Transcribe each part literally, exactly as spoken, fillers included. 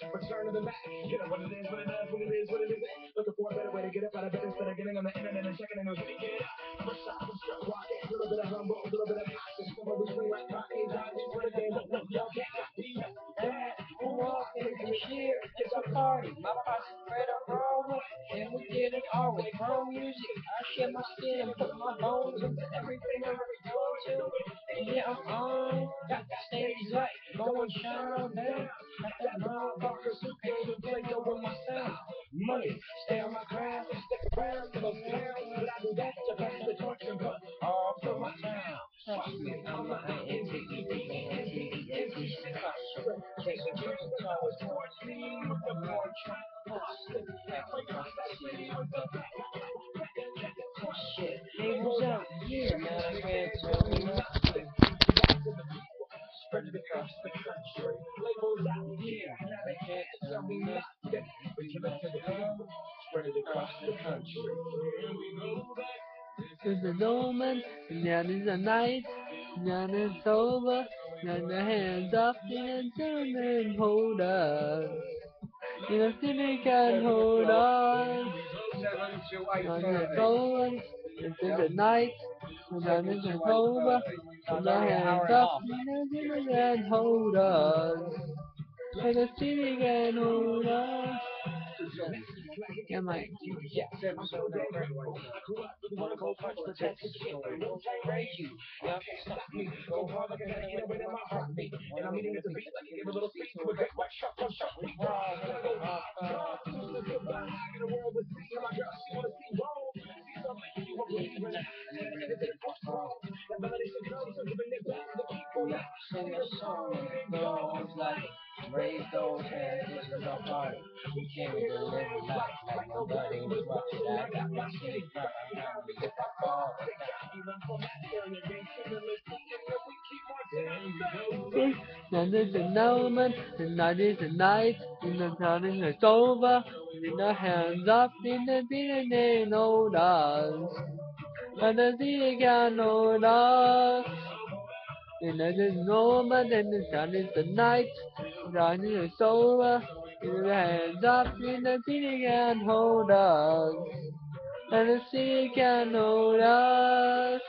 Return to the Mac. You know what it is, what it does, what it is, what it isn't. Looking for a better way to get up out of bed instead of getting on the internet and checking and getting it up. First shot, first shot, rock it. A little bit of humble, a little bit of passion. Somewhere between like rocket and driving for the game. But no, y'all can't copy us. Dad, I'm walking this year. It's a party. My posse spread a roll, and we did it all with grown music. I shed my skin and put my bones into everything I was going to. And yeah, I'm on. Got the stage light, going shine on down. Got that motherfucker suitcase with play over my sound. Money, stay on my craft, stick around till I'm down. But I do that to pass the torch and put all for my town. Trust me, I'm not an N T E P E N T E N T crusher. Chasing dreams until I was fourteen with the board track. Slip back across the city with the shit. Labels out, yeah, man, I can't tell me nothing. Spread it across the country. Labels out here, now they can't tell me nothing. We can let it go. Spread it across the country. Here we go back. This is the moment, and that is the night, then it's over, then the hands up in a gentleman hold us. In a city can hold us. Then it's over, this is the night, and then it's over, and the hands up in a gentleman hold us. And the city can hold us. Yeah, Mike. Yeah, I'm so grateful. Wanna go punch the Texas shit, but it won't raise you. Y'all can stop me. Go hard like a hell in my heartbeat. And I'm eating at the beat like you give a little speech to a great white shark from Shark Week. Raw, gonna go off. In the world with me and my girl, she wanna see roll. See something you won't believe in. That validation comes from giving it back to the people. Yeah, sing a song that goes like, raise those hands, this is our party. We came to live life like nobody was watching. I got my city front behind me if I fall Then there's an element, and night is the night, and the turning is over, and the hands up in the beginning hold us. And the sea can hold us. And there's an moment, and the sun is the night, the turning is over, and the hands up in the sea can hold us. And the sea can hold us.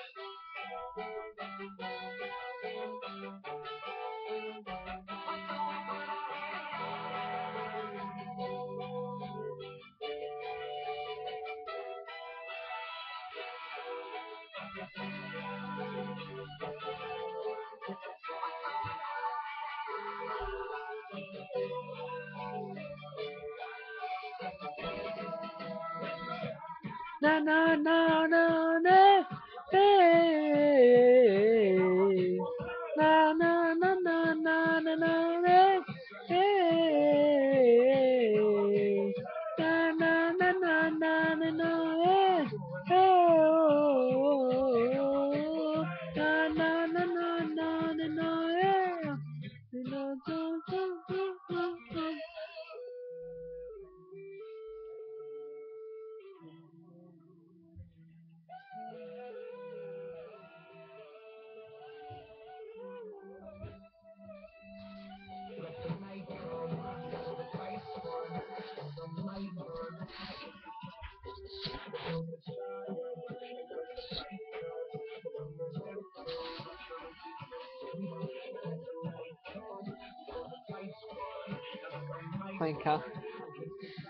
Na na na na na, hey. Na na na na na na na, hey. Na na na na na na na, hey. Oh. Na na na na na na na, yeah. Na na na na na na. Thank you.